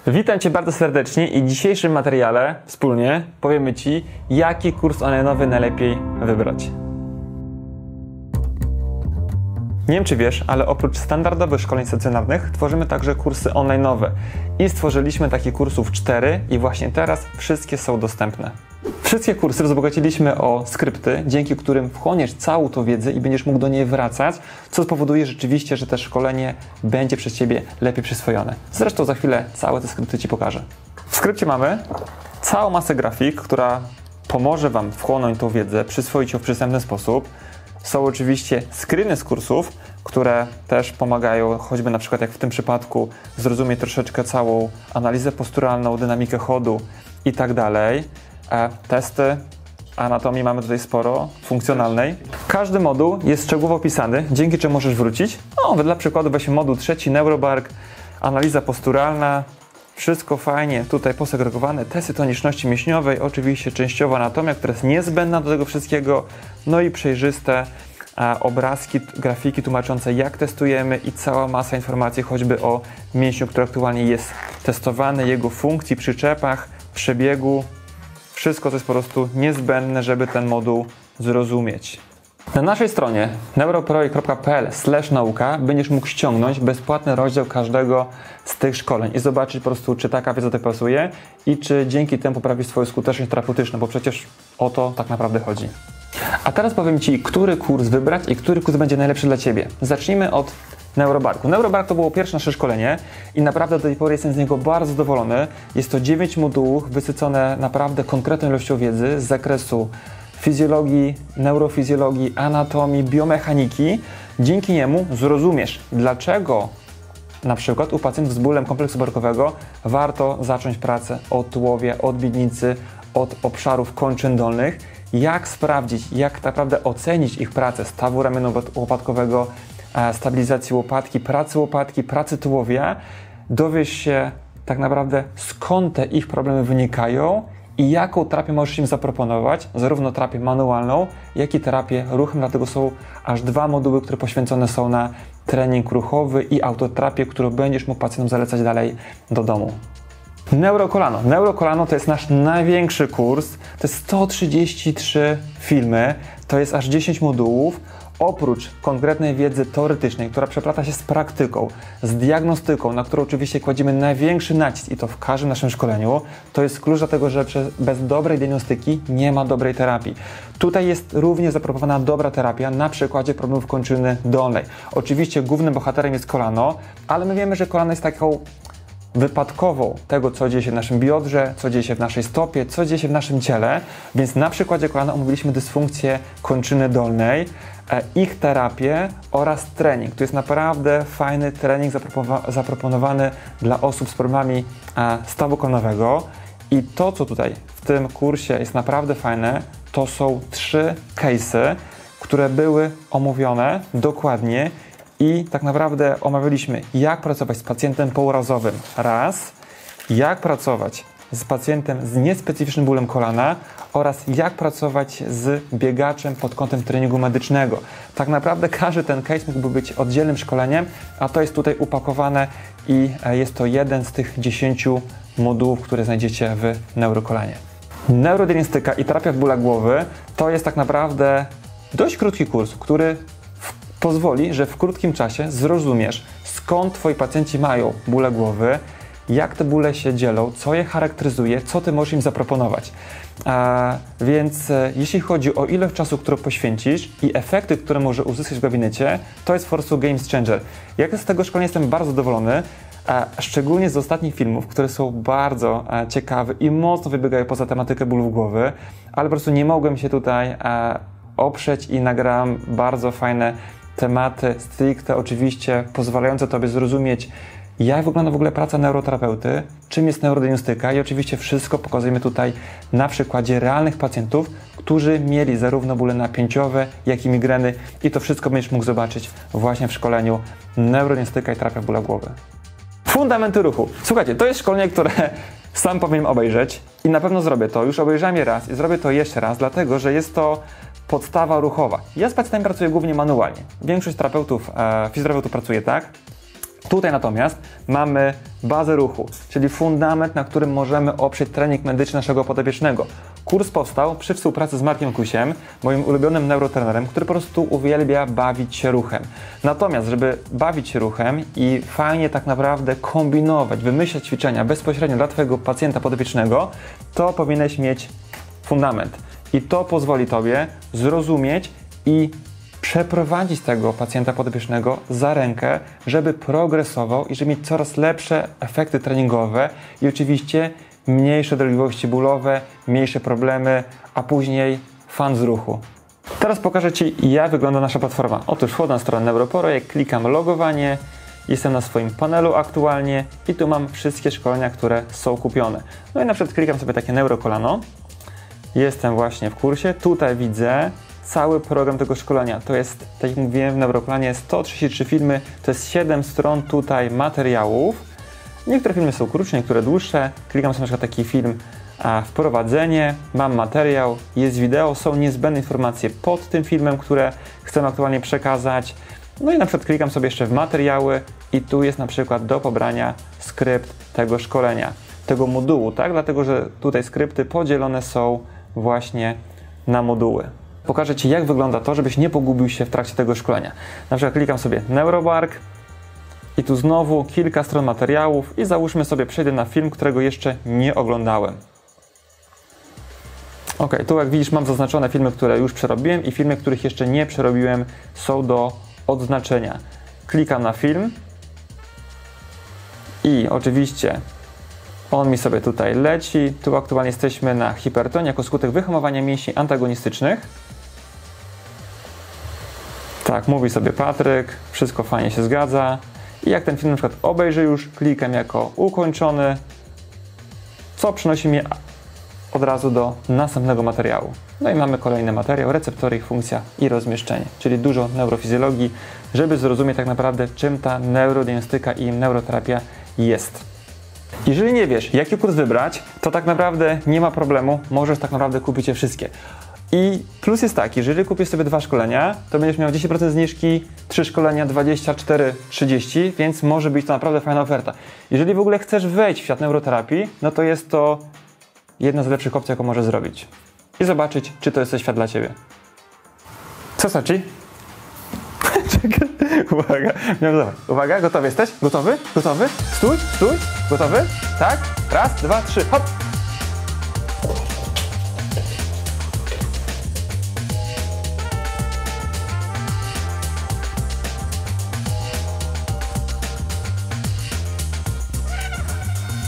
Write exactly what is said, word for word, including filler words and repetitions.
Witam Cię bardzo serdecznie i w dzisiejszym materiale wspólnie powiemy Ci, jaki kurs online'owy najlepiej wybrać. Nie wiem, czy wiesz, ale oprócz standardowych szkoleń stacjonarnych tworzymy także kursy online'owe i stworzyliśmy takich kursów cztery i właśnie teraz wszystkie są dostępne. Wszystkie kursy wzbogaciliśmy o skrypty, dzięki którym wchłoniesz całą tą wiedzę i będziesz mógł do niej wracać, co spowoduje rzeczywiście, że to szkolenie będzie przez Ciebie lepiej przyswojone. Zresztą za chwilę całe te skrypty Ci pokażę. W skrypcie mamy całą masę grafik, która pomoże Wam wchłonąć tą wiedzę, przyswoić ją w przystępny sposób. Są oczywiście screeny z kursów, które też pomagają, choćby na przykład jak w tym przypadku, zrozumieć troszeczkę całą analizę posturalną, dynamikę chodu i tak dalej. E, testy anatomii mamy tutaj sporo, funkcjonalnej. Każdy moduł jest szczegółowo opisany, dzięki czemu możesz wrócić. No, dla przykładu weźmy moduł trzeci, neurobark, analiza posturalna. Wszystko fajnie tutaj posegregowane, testy toniczności mięśniowej, oczywiście częściowa anatomia, która jest niezbędna do tego wszystkiego, no i przejrzyste a, obrazki, grafiki tłumaczące, jak testujemy i cała masa informacji choćby o mięśniu, który aktualnie jest testowany, jego funkcji, przyczepach, przebiegu. Wszystko to jest po prostu niezbędne, żeby ten moduł zrozumieć. Na naszej stronie neuroproj kropka p l slash nauka będziesz mógł ściągnąć bezpłatny rozdział każdego z tych szkoleń i zobaczyć po prostu, czy taka wiedza Ci pasuje i czy dzięki temu poprawisz swoją skuteczność terapeutyczną, bo przecież o to tak naprawdę chodzi. A teraz powiem Ci, który kurs wybrać i który kurs będzie najlepszy dla Ciebie. Zacznijmy od Neurobarku. Neurobark to było pierwsze nasze szkolenie i naprawdę do tej pory jestem z niego bardzo zadowolony. Jest to dziewięć modułów wysycone naprawdę konkretną ilością wiedzy z zakresu fizjologii, neurofizjologii, anatomii, biomechaniki. Dzięki niemu zrozumiesz, dlaczego na przykład u pacjentów z bólem kompleksu barkowego warto zacząć pracę od tułowia, od miednicy, od obszarów kończyn dolnych, jak sprawdzić, jak naprawdę ocenić ich pracę stawu ramienno-łopatkowego, stabilizacji łopatki, pracy łopatki, pracy tułowia, dowiesz się tak naprawdę, skąd te ich problemy wynikają i jaką terapię możesz im zaproponować, zarówno terapię manualną, jak i terapię ruchem, dlatego są aż dwa moduły, które poświęcone są na trening ruchowy i autoterapię, którą będziesz mógł pacjentom zalecać dalej do domu. Neurokolano. Neurokolano to jest nasz największy kurs, to jest sto trzydzieści trzy filmy, to jest aż dziesięć modułów. Oprócz konkretnej wiedzy teoretycznej, która przeplata się z praktyką, z diagnostyką, na którą oczywiście kładziemy największy nacisk i to w każdym naszym szkoleniu, to jest klucz do tego, że bez dobrej diagnostyki nie ma dobrej terapii. Tutaj jest również zaproponowana dobra terapia na przykładzie problemów kończyny dolnej. Oczywiście głównym bohaterem jest kolano, ale my wiemy, że kolano jest taką wypadkową tego, co dzieje się w naszym biodrze, co dzieje się w naszej stopie, co dzieje się w naszym ciele, więc na przykładzie kolana omówiliśmy dysfunkcję kończyny dolnej, ich terapię oraz trening. To jest naprawdę fajny trening zaproponowany dla osób z problemami stawu kolanowego i to, co tutaj w tym kursie jest naprawdę fajne, to są trzy case'y, które były omówione dokładnie i tak naprawdę omawialiśmy, jak pracować z pacjentem pourazowym raz, jak pracować z pacjentem z niespecyficznym bólem kolana oraz jak pracować z biegaczem pod kątem treningu medycznego. Tak naprawdę każdy ten case mógłby być oddzielnym szkoleniem, a to jest tutaj upakowane i jest to jeden z tych dziesięciu modułów, które znajdziecie w neurokolanie. Neurodiagnostyka i terapia w bólach głowy to jest tak naprawdę dość krótki kurs, który pozwoli, że w krótkim czasie zrozumiesz, skąd Twoi pacjenci mają bóle głowy, jak te bóle się dzielą, co je charakteryzuje, co Ty możesz im zaproponować. A, więc e, jeśli chodzi o ilość czasu, którą poświęcisz i efekty, które może uzyskać w gabinecie, to jest po prostu game changer. Jak z tego szkolenia jestem bardzo zadowolony, a szczególnie z ostatnich filmów, które są bardzo a, ciekawe i mocno wybiegają poza tematykę bólów głowy, ale po prostu nie mogłem się tutaj a, oprzeć i nagrałem bardzo fajne tematy stricte, oczywiście pozwalające Tobie zrozumieć, jak wygląda w ogóle praca neuroterapeuty, czym jest neurodiagnostyka i oczywiście wszystko pokazujemy tutaj na przykładzie realnych pacjentów, którzy mieli zarówno bóle napięciowe, jak i migreny i to wszystko będziesz mógł zobaczyć właśnie w szkoleniu Neurodiagnostyka i terapia bóla głowy. Fundamenty ruchu. Słuchajcie, to jest szkolenie, które sam powinienem obejrzeć i na pewno zrobię to. Już obejrzałem je raz i zrobię to jeszcze raz, dlatego że jest to podstawa ruchowa. Ja z pacjentem pracuję głównie manualnie. Większość terapeutów, e, fizjoterapeutów pracuje tak. Tutaj natomiast mamy bazę ruchu, czyli fundament, na którym możemy oprzeć trening medyczny naszego podopiecznego. Kurs powstał przy współpracy z Markiem Kusiem, moim ulubionym neurotrenerem, który po prostu uwielbia bawić się ruchem. Natomiast, żeby bawić się ruchem i fajnie tak naprawdę kombinować, wymyślać ćwiczenia bezpośrednio dla Twojego pacjenta podopiecznego, to powinieneś mieć fundament. I to pozwoli Tobie zrozumieć i przeprowadzić tego pacjenta podopiecznego za rękę, żeby progresował i żeby mieć coraz lepsze efekty treningowe i oczywiście mniejsze dolegliwości bólowe, mniejsze problemy, a później fan z ruchu. Teraz pokażę Ci, jak wygląda nasza platforma. Otóż wchodzę na stronę Neuroprojekt, klikam logowanie, jestem na swoim panelu aktualnie i tu mam wszystkie szkolenia, które są kupione. No i na przykład klikam sobie takie neurokolano. Jestem właśnie w kursie, tutaj widzę cały program tego szkolenia. To jest, tak jak mówiłem, w Neuroplanie sto trzydzieści trzy filmy, to jest siedem stron tutaj materiałów. Niektóre filmy są krótsze, niektóre dłuższe. Klikam sobie na przykład taki film a, wprowadzenie, mam materiał, jest wideo, są niezbędne informacje pod tym filmem, które chcę aktualnie przekazać. No i na przykład klikam sobie jeszcze w materiały i tu jest na przykład do pobrania skrypt tego szkolenia, tego modułu, tak? Dlatego, że tutaj skrypty podzielone są właśnie na moduły. Pokażę Ci, jak wygląda to, żebyś nie pogubił się w trakcie tego szkolenia. Na przykład klikam sobie Neurobark i tu znowu kilka stron materiałów i załóżmy sobie, przejdę na film, którego jeszcze nie oglądałem. Ok, tu jak widzisz mam zaznaczone filmy, które już przerobiłem i filmy, których jeszcze nie przerobiłem, są do odznaczenia. Klikam na film i oczywiście on mi sobie tutaj leci. Tu aktualnie jesteśmy na hipertonii jako skutek wyhamowania mięśni antagonistycznych. Tak, mówi sobie Patryk, wszystko fajnie się zgadza. I jak ten film na przykład obejrzę już, klikam jako ukończony, co przynosi mnie od razu do następnego materiału. No i mamy kolejny materiał, receptory, ich funkcja i rozmieszczenie, czyli dużo neurofizjologii, żeby zrozumieć tak naprawdę, czym ta neurodiagnostyka i neuroterapia jest. Jeżeli nie wiesz, jaki kurs wybrać, to tak naprawdę nie ma problemu, możesz tak naprawdę kupić je wszystkie. I plus jest taki, że jeżeli kupisz sobie dwa szkolenia, to będziesz miał dziesięć procent zniżki, trzy szkolenia dwadzieścia cztery trzydzieści, więc może być to naprawdę fajna oferta. Jeżeli w ogóle chcesz wejść w świat neuroterapii, no to jest to jedna z lepszych opcji, jaką możesz zrobić. I zobaczyć, czy to jest świat dla Ciebie. Co znaczy? Czekaj, uwaga, uwaga, gotowy jesteś? Gotowy? Gotowy? Stój, stój, gotowy? Tak? Raz, dwa, trzy, hop!